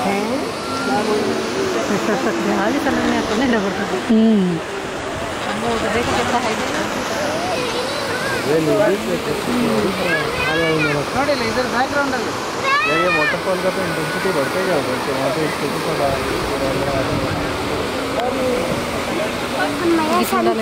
ಗಾಳಿ ತಲೆನೇ ಹಾಕೊಂಡೆ ಬರ್ತದೆ. ನೋಡಿಲ್ಲ ಇದರ ಬ್ಯಾಕ್ಗ್ರೌಂಡ್ ಅಲ್ಲಿ ये वाटरफॉल का तो इंटेंसिटी बढ़ते ही जाएगा तो वहाँ पे स्टेज का